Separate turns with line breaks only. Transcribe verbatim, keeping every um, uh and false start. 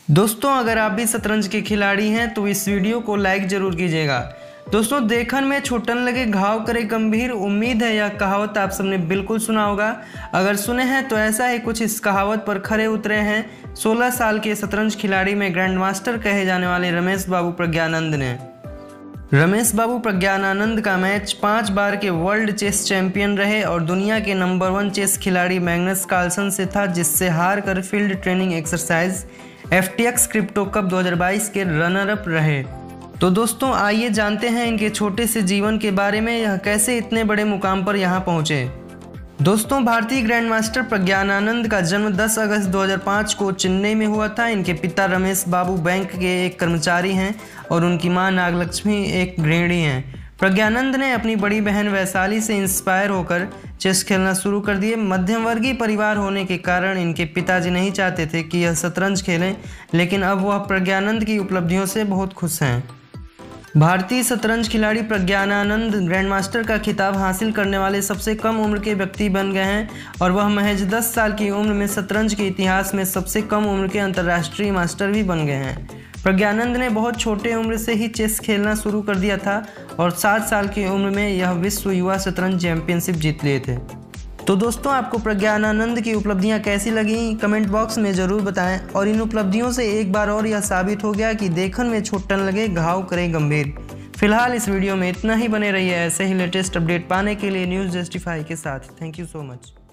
दोस्तों अगर आप भी शतरंज के खिलाड़ी हैं तो इस वीडियो को लाइक जरूर कीजिएगा। दोस्तों देखन में छूटन लगे घाव करे गंभीर, उम्मीद है यह कहावत आप सबने बिल्कुल सुना होगा। अगर सुने हैं तो ऐसा ही कुछ इस कहावत पर खरे उतरे हैं सोलह साल के शतरंज खिलाड़ी में ग्रैंड मास्टर कहे जाने वाले रमेश बाबू प्रज्ञानंद ने। रमेश बाबू प्रज्ञानंद का मैच पांच बार के वर्ल्ड चेस चैंपियन रहे और दुनिया के नंबर वन चेस खिलाड़ी मैग्नस कार्लसन से था, जिससे हार कर field training exercise F T X crypto cup दो हज़ार बाईस के रनर अप रहे। तो दोस्तों आइए जानते हैं इनके छोटे से जीवन के बारे में, यह कैसे इतने बड़े मुकाम पर यहाँ पहुँचे। दोस्तों भारतीय ग्रैंड मास्टर प्रज्ञानंद का जन्म दस अगस्त दो हज़ार पाँच को चेन्नई में हुआ था। इनके पिता रमेश बाबू बैंक के एक कर्मचारी हैं और उनकी मां नागलक्ष्मी एक गृहिणी हैं। प्रज्ञानंद ने अपनी बड़ी बहन वैशाली से इंस्पायर होकर चेस खेलना शुरू कर दिए। मध्यम वर्गीय परिवार होने के कारण इनके पिताजी नहीं चाहते थे कि यह शतरंज खेलें, लेकिन अब वह प्रज्ञानंद की उपलब्धियों से बहुत खुश हैं। भारतीय शतरंज खिलाड़ी प्रज्ञानंद ग्रैंड मास्टर का खिताब हासिल करने वाले सबसे कम उम्र के व्यक्ति बन गए हैं और वह महज दस साल की उम्र में शतरंज के इतिहास में सबसे कम उम्र के अंतर्राष्ट्रीय मास्टर भी बन गए हैं। प्रज्ञानंद ने बहुत छोटे उम्र से ही चेस खेलना शुरू कर दिया था और सात साल की उम्र में यह विश्व युवा शतरंज चैंपियनशिप जीत लिए थे। तो दोस्तों आपको प्रज्ञानंद की उपलब्धियां कैसी लगी कमेंट बॉक्स में ज़रूर बताएं। और इन उपलब्धियों से एक बार और यह साबित हो गया कि देखन में छूटन लगे घाव करे गंभीर। फिलहाल इस वीडियो में इतना ही, बने रहिए ऐसे ही लेटेस्ट अपडेट पाने के लिए न्यूज़ जस्टिफाई के साथ। Thank you so much.